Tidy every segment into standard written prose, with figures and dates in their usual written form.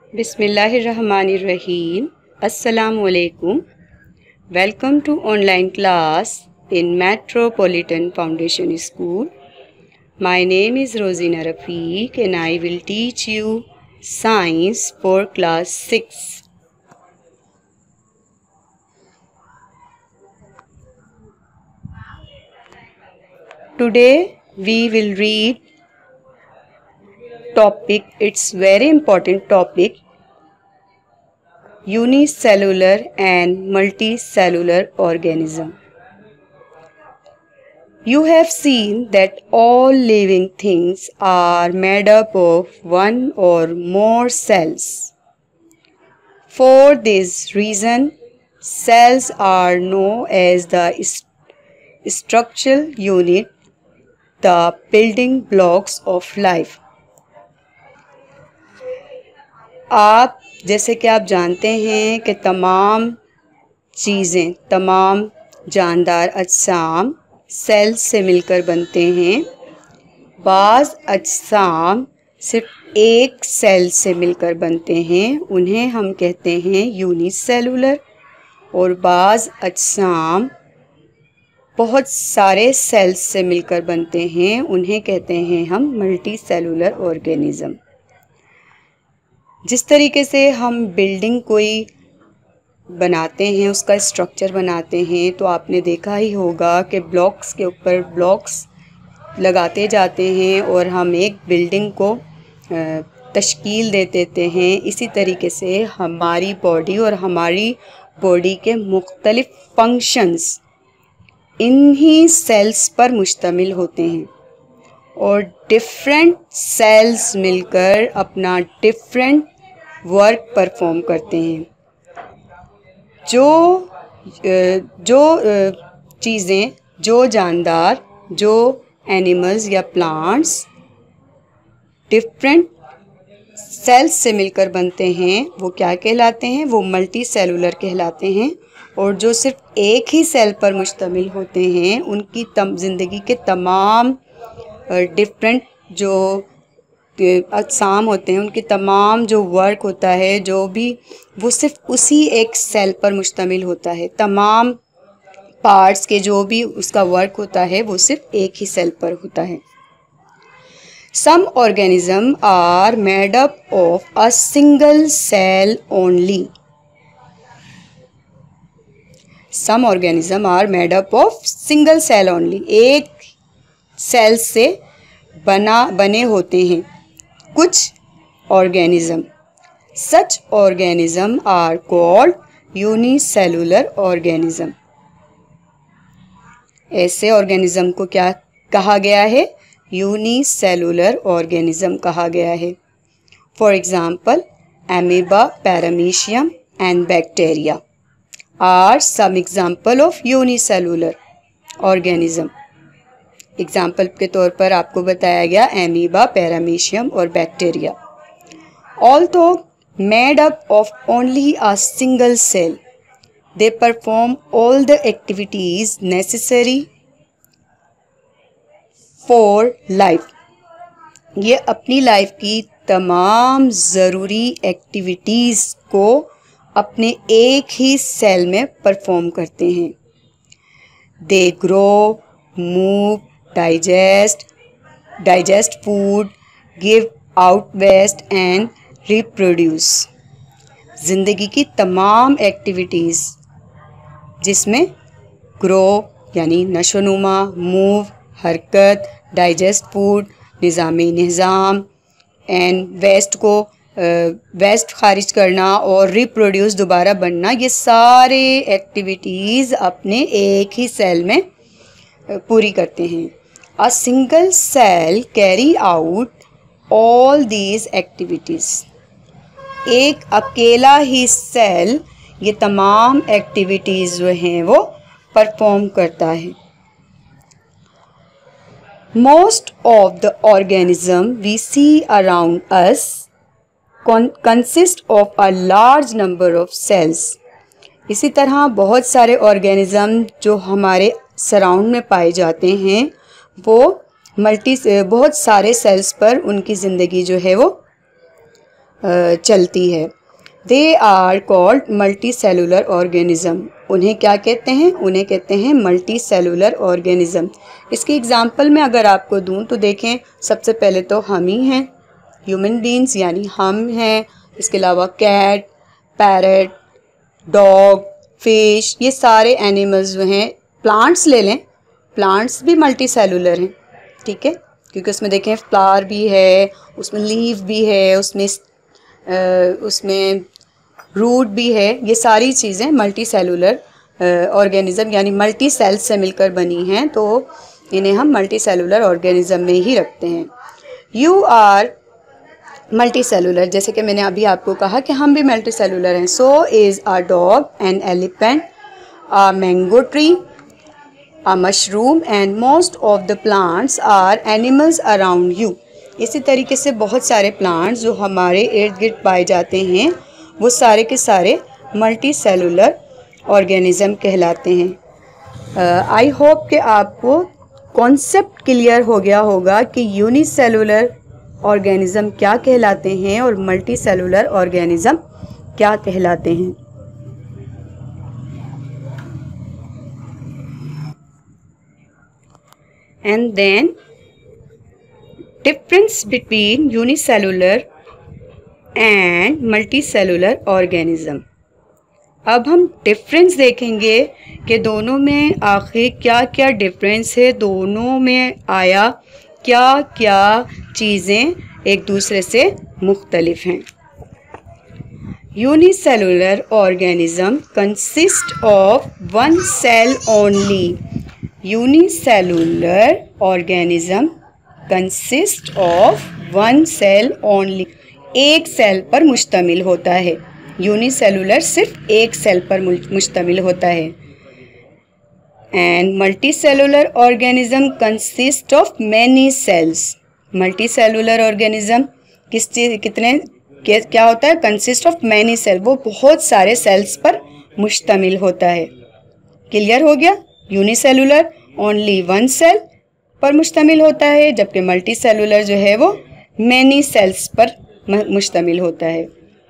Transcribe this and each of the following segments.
Bismillahirrahmanirrahim. Assalamu alaikum. Welcome to online class in Metropolitan Foundation School. My name is Rosina Rafiq and I will teach you science for class 6. Today we will read topic, it's very important topic, unicellular and multicellular organism. You have seen that all living things are made up of one or more cells. For this reason, cells are known as the structural unit, the building blocks of life. आप जैसे कि आप जानते हैं कि तमाम चीज़ें, तमाम जानदार अजसाम सेल्स से मिलकर बनते हैं। बाज़ अजसाम सिर्फ एक सेल से मिलकर बनते हैं, उन्हें हम कहते हैं यूनिसेलुलर, और बाज़ अजसाम बहुत सारे सेल्स से मिलकर बनते हैं, उन्हें कहते हैं हम मल्टीसेलुलर ऑर्गेनिज़म। जिस तरीके से हम बिल्डिंग कोई बनाते हैं, उसका स्ट्रक्चर बनाते हैं, तो आपने देखा ही होगा कि ब्लॉक्स के ऊपर ब्लॉक्स लगाते जाते हैं और हम एक बिल्डिंग को तश्कील दे देते हैं। इसी तरीके से हमारी बॉडी और हमारी बॉडी के मुख्तलिफ फंक्शंस इन्हीं सेल्स पर मुश्तमिल होते हैं और डिफरेंट सेल्स मिलकर अपना डिफरेंट वर्क परफॉर्म करते हैं। जो चीज़ें, जो जानदार, जो एनिमल्स या प्लांट्स डिफरेंट सेल्स से मिलकर बनते हैं, वो क्या कहलाते हैं? वो मल्टी सेलुलर कहलाते हैं। और जो सिर्फ एक ही सेल पर मुश्तमिल होते हैं, उनकी ज़िंदगी के तमाम डिफरेंट जो अक़साम होते हैं, उनके तमाम जो वर्क होता है, जो भी, वो सिर्फ उसी एक सेल पर मुश्तमिल होता है। तमाम पार्ट्स के जो भी उसका वर्क होता है, वो सिर्फ एक ही सेल पर होता है। Some organism are made up of a single cell only. Some organism are made up of single cell only. एक सेल से बने होते हैं कुछ organism. Such organism are called unicellular organism. ऐसे ऑर्गेनिज्म को क्या कहा गया है? यूनिसेलुलर ऑर्गेनिज्म कहा गया है। For example, amoeba, paramecium and bacteria are some example of unicellular organism. Example के तौर पर आपको बताया गया एमीबा, पैरामीशियम और bacteria. Although made up of only a single cell, they perform all the activities necessary for life. ये अपनी life की तमाम ज़रूरी एक्टिविटीज़ को अपने एक ही सेल में परफॉर्म करते हैं। They grow, move, digest food, give out waste and reproduce। ज़िंदगी की तमाम एक्टिविटीज़ जिसमें ग्रो यानी नशोनुमा, मूव हरकत, डाइजेस्ट फूड निज़ाम एंड वेस्ट खारिज करना और रिप्रोड्यूस दोबारा बनना, ये सारे एक्टिविटीज़ अपने एक ही सेल में पूरी करते हैं। A single cell carry out all these activities। एक अकेला ही सेल ये तमाम एक्टिविटीज़ जो हैं वो परफॉर्म करता है। Most of the organism we see around us consist of a large number of cells। इसी तरह बहुत सारे ऑर्गेनिज़म जो हमारे सराउंड में पाए जाते हैं, वो बहुत सारे सेल्स पर उनकी ज़िंदगी जो है वो चलती है। They are called multi cellular organism. उन्हें क्या कहते हैं? उन्हें कहते हैं मल्टी सेलुलर ऑर्गेनिज्म। इसकी एग्जांपल में अगर आपको दूं तो देखें, सबसे पहले तो हम ही हैं, ह्यूमन बींग्स यानी हम हैं। इसके अलावा कैट, पैरट, डॉग, फिश, ये सारे एनिमल्स जो हैं। प्लांट्स ले लें, प्लांट्स भी मल्टी सेलुलर हैं, ठीक है, क्योंकि उसमें देखें फ्लावर भी है, उसमें लीफ भी है, उसमें रूट भी है। ये सारी चीज़ें मल्टी सेलुलर ऑर्गेनिज्म यानी मल्टी सेल्स से मिलकर बनी हैं, तो इन्हें हम मल्टी सेलुलर ऑर्गेनिज्म में ही रखते हैं। यू आर मल्टी सेलुलर, जैसे कि मैंने अभी आपको कहा कि हम भी मल्टी सेलुलर हैं। So is a dog, an elephant, a mango tree, a mushroom and most of the plants are animals around you। इसी तरीके से बहुत सारे प्लांट्स जो हमारे इर्द गिर्द पाए जाते हैं वो सारे के सारे मल्टी सेलुलर ऑर्गेनिज्म कहलाते हैं। आई होप कि आपको कॉन्सेप्ट क्लियर हो गया होगा कि यूनिसेलुलर ऑर्गेनिज्म क्या कहलाते हैं और मल्टी सेलुलर ऑर्गेनिज्म क्या कहलाते हैं। And then difference between unicellular and multicellular organism। अब हम डिफरेंस देखेंगे कि दोनों में आखिर क्या क्या डिफरेंस है, दोनों में आया क्या क्या चीज़ें एक दूसरे से मुख्तलिफ हैं। Unicellular organism consist of one cell only. Unicellular organism consist of one cell only। एक सेल पर मुश्तमिल होता है। यूनिसेलुलर सिर्फ एक सेल पर मुश्तमिल होता है। And multi cellular organism consist of many cells. Multi cellular organism क्या होता है? कंसिस्ट ऑफ मैनी सेल, वो बहुत सारे सेल्स पर मुश्तमिल होता है। क्लियर हो गया? यूनिसेलुलर ओनली वन सेल पर मुश्तमिल होता है, जबकि मल्टी सेलुलर जो है वो मैनी सेल्स पर मुश्तमिल होता है।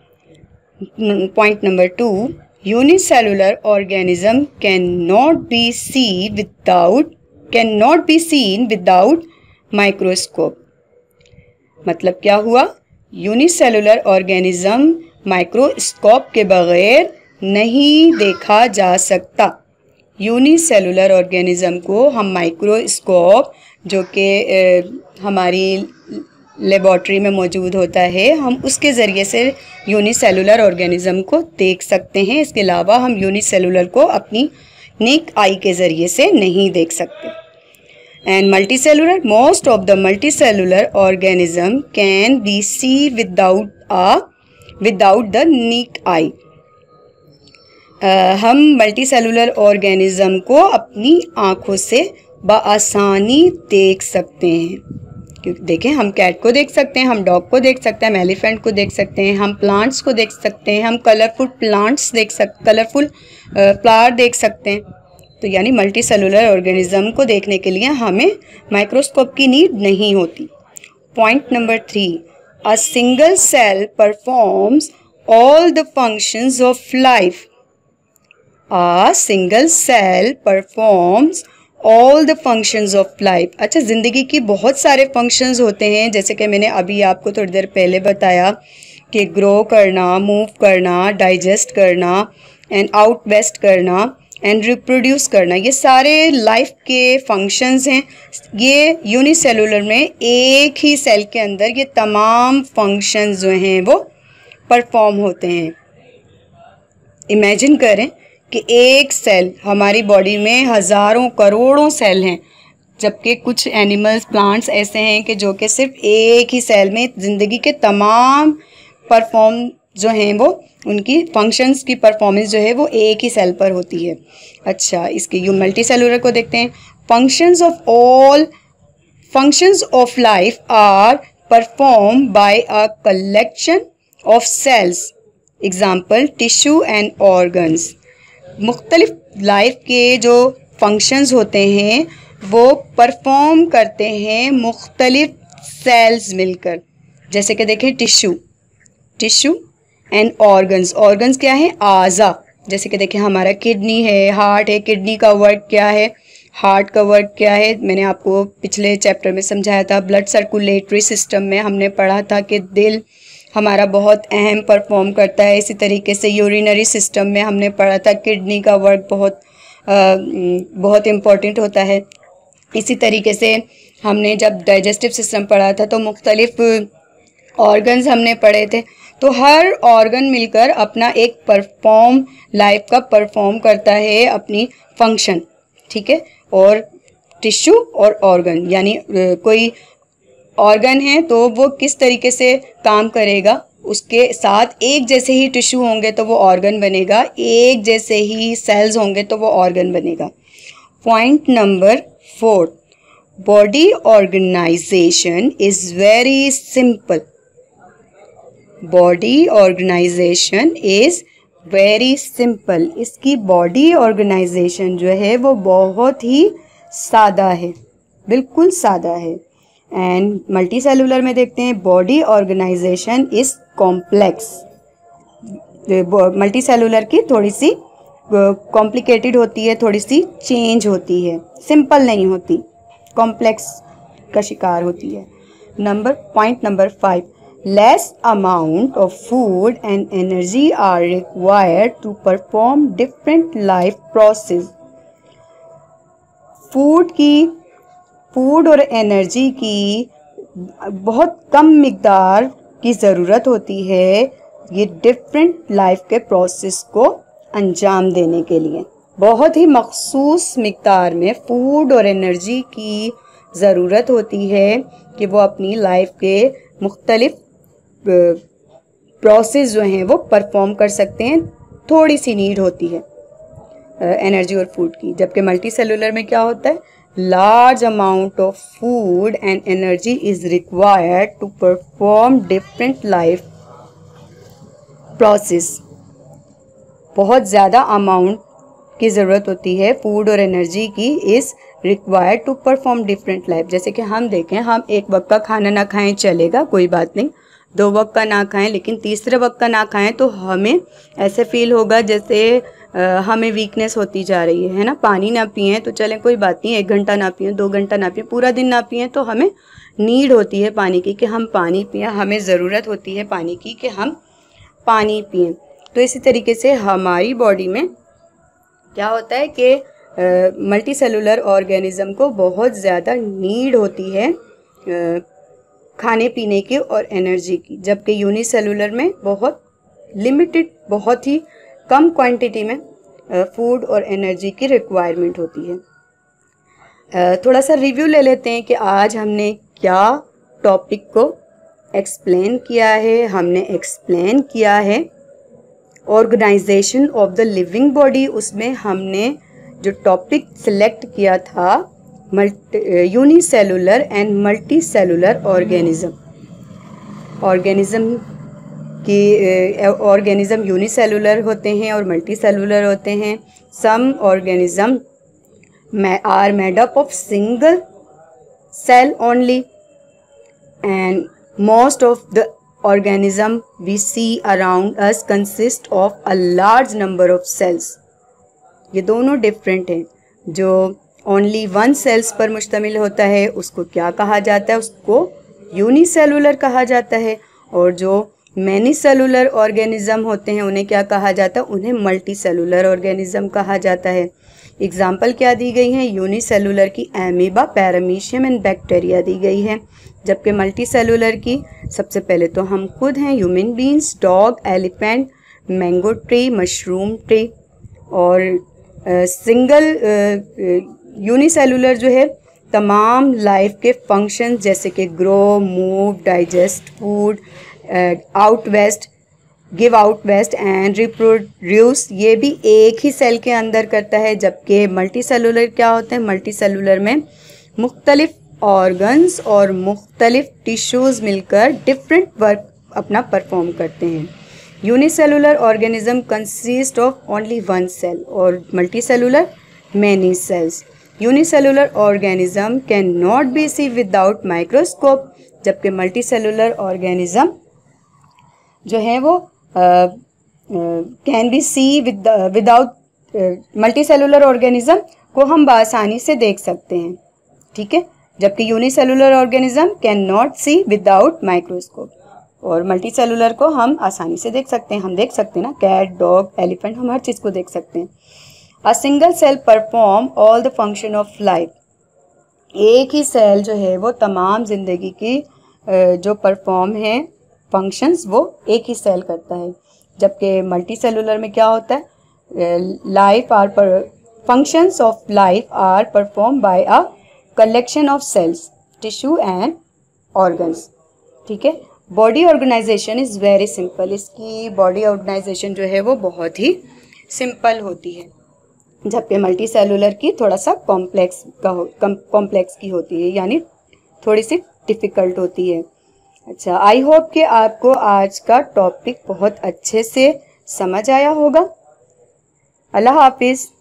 Point number 2, unicellular organism can not be seen without microscope. मतलब क्या हुआ? यूनिसेलुलर ऑर्गेनिज्म माइक्रोस्कोप के बगैर नहीं देखा जा सकता। यूनिसेलुलर ऑर्गेनिज्म को हम माइक्रोस्कोप, जो कि हमारी लेबॉर्ट्री में मौजूद होता है, हम उसके ज़रिए से यूनिसेलुलर ऑर्गेनिज्म को देख सकते हैं। इसके अलावा हम यूनिसेलुलर को अपनी नेक आई के ज़रिए से नहीं देख सकते। And multi cellular, most of the multi cellular organism can be see without the naked eye. हम मल्टी सेलुलर ऑर्गेनिज्म को अपनी आँखों से बआसानी देख सकते हैं। क्योंकि देखें, हम कैट को देख सकते हैं, हम डॉग को देख सकते हैं, हम एलिफेंट को देख सकते हैं, हम प्लांट्स को देख सकते हैं, हम कलरफुल फ्लावर देख सकते हैं। तो यानी मल्टी सेलुलर ऑर्गेनिज्म को देखने के लिए हमें माइक्रोस्कोप की नीड नहीं होती। Point number 3, a single cell performs all the functions of life. A single cell performs all the functions of life। अच्छा, ज़िंदगी की बहुत सारे फंक्शंस होते हैं, जैसे कि मैंने अभी आपको थोड़ी देर पहले बताया कि ग्रो करना, मूव करना, डाइजेस्ट करना, एंड आउट वेस्ट करना, एंड रिप्रोड्यूस करना, ये सारे लाइफ के फंक्शंस हैं। ये यूनिसेलुलर में एक ही सेल के अंदर ये तमाम फंक्शंस जो हैं वो परफॉर्म होते हैं। इमेजिन करें कि एक सेल, हमारी बॉडी में हज़ारों करोड़ों सेल हैं, जबकि कुछ एनिमल्स, प्लांट्स ऐसे हैं कि जो कि सिर्फ एक ही सेल में ज़िंदगी के तमाम परफॉर्म जो हैं वो उनकी फंक्शंस की परफॉर्मेंस जो है वो एक ही सेल पर होती है। अच्छा, इसके मल्टी सेलुलर को देखते हैं। Functions of life are perform by a collection of cells, example tissue and organs. मुख्तलिफ लाइफ के जो फंक्शंस होते हैं वो परफॉर्म करते हैं मुख्तलिफ सेल्स मिलकर। जैसे कि देखें, टिश्यू एंड ऑर्गन्स। ऑर्गन्स क्या है? आज़ा। जैसे कि देखिए हमारा किडनी है, हार्ट है, किडनी का वर्क क्या है, हार्ट का वर्क क्या है, मैंने आपको पिछले चैप्टर में समझाया था। ब्लड सर्कुलेटरी सिस्टम में हमने पढ़ा था कि दिल हमारा बहुत अहम परफॉर्म करता है। इसी तरीके से यूरिनरी सिस्टम में हमने पढ़ा था किडनी का वर्क बहुत इम्पॉर्टेंट होता है। इसी तरीके से हमने जब डाइजेस्टिव सिस्टम पढ़ा था तो मुख्तलिफ ऑर्गन्स हमने पढ़े थे। तो हर ऑर्गन मिलकर अपना एक लाइफ का परफॉर्म करता है अपनी फंक्शन, ठीक है। और टिश्यू और ऑर्गन, यानी कोई ऑर्गन है तो वो किस तरीके से काम करेगा, उसके साथ एक जैसे ही टिश्यू होंगे तो वो ऑर्गन बनेगा, एक जैसे ही सेल्स होंगे तो वो ऑर्गन बनेगा। Point number 4, body organisation is very simple. Body organisation is very simple. इसकी बॉडी ऑर्गेनाइजेशन जो है वो बहुत ही सादा है, बिल्कुल सादा है। एंड मल्टी सेलुलर में देखते हैं body organisation is complex. Multi cellular की थोड़ी सी कॉम्प्लिकेटेड होती है, थोड़ी सी चेंज होती है, सिंपल नहीं होती, कॉम्प्लेक्स का शिकार होती है। Point number 5, less amount of food and energy are required to perform different life process। Food और एनर्जी की बहुत कम मिकदार की ज़रूरत होती है ये डिफरेंट लाइफ के प्रोसेस को अंजाम देने के लिए। बहुत ही मखसूस मिकदार में फूड और एनर्जी की ज़रूरत होती है कि वो अपनी लाइफ के मुख्तलिफ प्रोसेस जो हैं वो परफॉर्म कर सकते हैं। थोड़ी सी नीड होती है एनर्जी और फूड की। जबकि मल्टी सेलुलर में क्या होता है? Large amount of food and energy is required to perform different life process. बहुत ज़्यादा अमाउंट की ज़रूरत होती है फूड और एनर्जी की, is required to perform different life. जैसे कि हम देखें, हम एक वक्त का खाना ना खाएं चलेगा, कोई बात नहीं, 2 वक्त का ना खाएं, लेकिन तीसरे वक्त का ना खाएं तो हमें ऐसे फील होगा जैसे हमें वीकनेस होती जा रही है ना। पानी ना पिएं तो चलें, कोई बात नहीं, 1 घंटा ना पिएं, 2 घंटा ना पिएं, पूरा दिन ना पिएं, तो हमें नीड होती है पानी की कि हम पानी पिएं, हमें ज़रूरत होती है पानी की कि हम पानी पिएं। तो इसी तरीके से हमारी बॉडी में क्या होता है कि मल्टी सेलुलर ऑर्गेनिज़म को बहुत ज़्यादा नीड होती है खाने पीने की और एनर्जी की, जबकि यूनिसेलुलर में बहुत लिमिटेड, बहुत ही कम क्वांटिटी में फूड और एनर्जी की रिक्वायरमेंट होती है। थोड़ा सा रिव्यू ले लेते हैं कि आज हमने क्या टॉपिक को एक्सप्लेन किया है। हमने एक्सप्लेन किया है organisation of the living body. उसमें हमने जो टॉपिक सिलेक्ट किया था unicellular and multi cellular organism unicellular होते हैं और मल्टी सेलुलर होते हैं। Some organism are made up of single cell only and most of the organism we see around us consist of a large number of cells। ये दोनों different हैं। जो only 1 sales पर मुश्तमिल होता है उसको क्या कहा जाता है? उसको यूनिसेलुलर कहा जाता है। और जो मैनी सेलुलर ऑर्गेनिज्म होते हैं उन्हें क्या कहा जाता है? उन्हें मल्टी सेलुलर ऑर्गेनिज्म कहा जाता है। एग्जाम्पल क्या दी गई हैं? यूनिसेलुलर की एमीबा, पैरामीशियम एंड बैक्टीरिया दी गई है। जबकि मल्टी सेलुलर की सबसे पहले तो हम खुद हैं, human beings, dog, elephant, mango tree, mushroom tree. और सिंगल यूनिसेलुलर जो है तमाम लाइफ के फंक्शन जैसे कि grow, move, digest food, give out waste and reproduce, ये भी एक ही सेल के अंदर करता है। जबकि मल्टी सेलुलर क्या होते हैं? मल्टी सेलुलर में मुख्तलिफ ऑर्गन्स और मुख्तलिफ टिश्यूज़ मिलकर डिफरेंट वर्क अपना परफॉर्म करते हैं। Unicellular organism consist of only 1 cell और multi cellular many cells. Unicellular organism can not be see without microscope, जबकि मल्टी सेलुलर ऑर्गेनिज्म जो है वो can be see without multi cellular organism को हम बआसानी से देख सकते हैं, ठीक है, जबकि unicellular organism can not see without microscope. और मल्टी सेलुलर को हम आसानी से देख सकते हैं, हम देख सकते हैं ना, कैट, डॉग, एलिफेंट, हम हर चीज़ को देख सकते हैं। A single cell perform all the function of life. एक ही सेल जो है वो तमाम जिंदगी की जो परफॉर्म है फंक्शंस वो एक ही सेल करता है, जबकि मल्टी सेलुलर में क्या होता है, life are functions of life are perform by a collection of cells, tissue and organs, ठीक है। Body organisation is very simple. इसकी बॉडी ऑर्गेनाइजेशन जो है वो बहुत ही सिंपल होती है, जबकि मल्टी सेलुलर की थोड़ा सा कॉम्प्लेक्स की होती है, यानी थोड़ी सी डिफ़िकल्ट होती है। अच्छा, आई होप कि आपको आज का टॉपिक बहुत अच्छे से समझ आया होगा। अल्लाह हाफिज़।